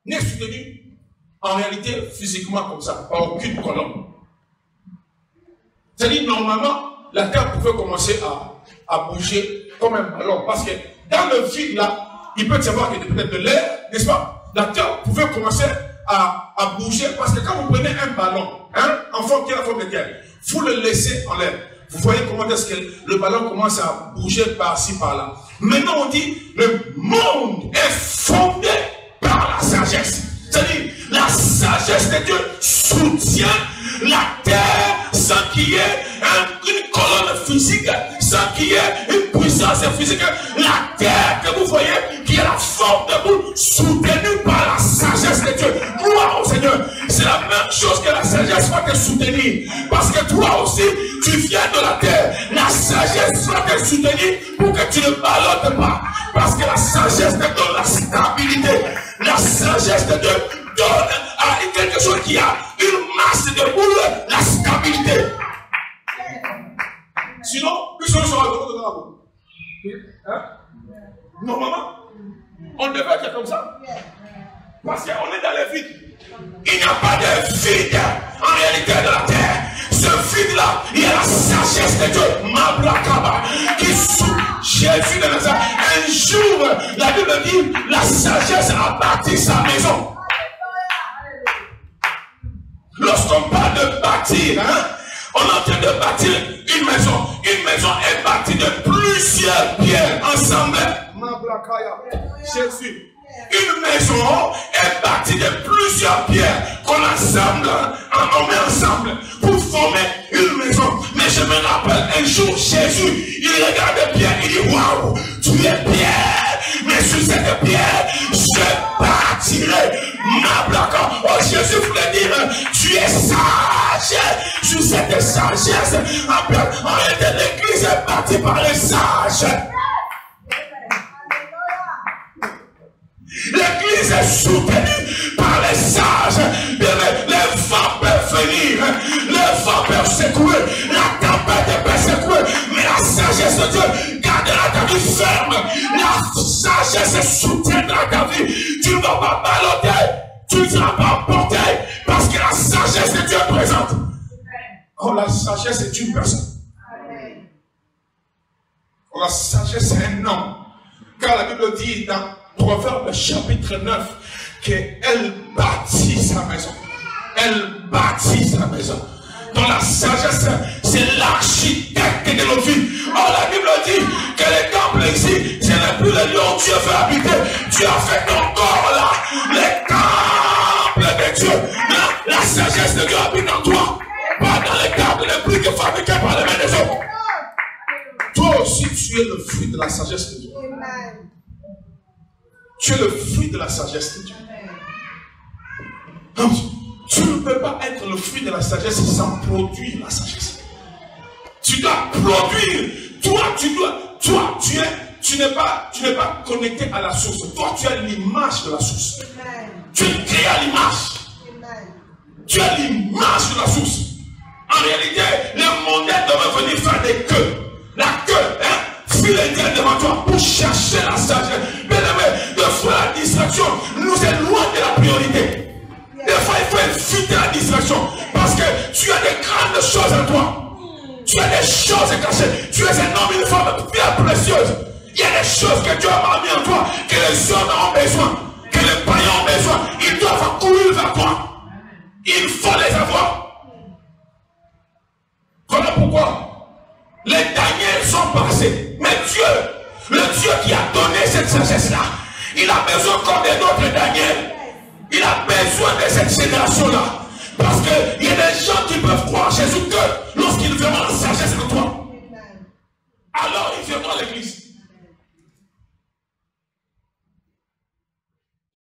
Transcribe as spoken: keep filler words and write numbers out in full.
n'est soutenu en réalité physiquement comme ça, par aucune colonne. C'est-à-dire, normalement, la terre pouvait commencer à, à bouger comme un ballon. Parce que dans le vide là, il peut y avoir peut-être de l'air, n'est-ce pas? La terre pouvait commencer à, à bouger. Parce que quand vous prenez un ballon, hein, en forme qui est la forme de terre, vous le laissez en l'air. Vous voyez comment est-ce que le ballon commence à bouger par-ci, par-là. Maintenant, on dit, le monde est fondé par la sagesse. C'est-à-dire, la sagesse de Dieu soutient la terre sans qu'il y ait une colonne physique, sans qu'il y ait une puissance physique. La terre que vous voyez, qui est la forme de boule, soutenue par la sagesse de Dieu. Gloire au Seigneur. C'est la même chose que la sagesse va te soutenir. Parce que toi aussi, tu viens de la terre. La sagesse va te soutenir pour que tu ne ballottes pas. Parce que la sagesse te donne la stabilité. La sagesse de Dieu donne à quelque chose qui a une masse de boule, la stabilité. Sinon, plus on sera de l'autre. Hein? Normalement, on devait être comme ça. Parce qu'on est dans le vide. Il n'y a pas de vide en réalité de la terre. Ce vide-là, il y a la sagesse de Dieu, Mablakaba, qui sous Jésus de Nazareth. Un jour, la Bible dit, la sagesse a bâti sa maison. Lorsqu'on parle de bâtir, hein, on est en train de bâtir une maison. Une maison est bâtie de plusieurs pierres ensemble. Jésus. Une maison est bâtie de plusieurs pierres qu'on assemble, on met ensemble pour former une maison. Mais je me rappelle un jour Jésus, il regarde Pierre, il dit waouh, tu es Pierre, mais sur cette pierre, je bâtirai ma plaque. Oh, Jésus voulait dire, tu es sage. Sur cette sagesse, en réalité, l'église est bâtie par les sages. L'église est soutenue par les sages. Les vents peuvent venir, les vents peuvent secouer, la tempête peut secouer, mais la sagesse de Dieu gardera ta vie ferme. La sagesse soutiendra ta vie. Tu ne vas pas balloter, tu ne seras pas emporté, parce que la sagesse de Dieu est présente. Oh, la sagesse est une personne. Oh, la sagesse est un homme. Car la Bible dit dans Proverbe chapitre neuf qu'elle bâtit sa maison. Elle bâtit sa maison. Dans la sagesse, c'est l'architecte de nos vies. Oh, la Bible dit que le temple ici, ce n'est plus le lieu où Dieu veut habiter. Dieu a fait ton corps là, le temple de Dieu. La, la sagesse de Dieu habite en toi. Pas dans les tables, les briques fabriquées par les mains des hommes. Toi aussi, tu es le fruit de la sagesse de Dieu. Tu es le fruit de la sagesse de Dieu. Donc, tu ne peux pas être le fruit de la sagesse sans produire la sagesse. Tu dois produire. Toi, tu dois. Toi, tu es. Tu n'es pas, tu n'es pas connecté à la source. Toi, tu as l'image de la source. Amen. Tu es créé à l'image. Tu as l'image de la source. En réalité, le mondain devait venir faire des queues. La queue, hein? Filer devant toi pour chercher la sagesse. Bien aimé, de fois la distraction nous éloigne de la priorité. Des fois, il faut éviter la distraction parce que tu as des grandes choses en toi. Tu as des choses cachées. Tu es un homme, une femme bien précieuse. Il y a des choses que Dieu a mis en toi, que les hommes ont besoin, que les païens ont besoin. Ils doivent courir vers toi. Il faut les avoir. Voilà pourquoi les derniers sont passés. Mais Dieu, le Dieu qui a donné cette sagesse-là, il a besoin comme des autres Daniel. Il a besoin de cette génération-là. Parce qu'il y a des gens qui peuvent croire Jésus que lorsqu'ils verront la sagesse de toi, alors ils viendront à l'église.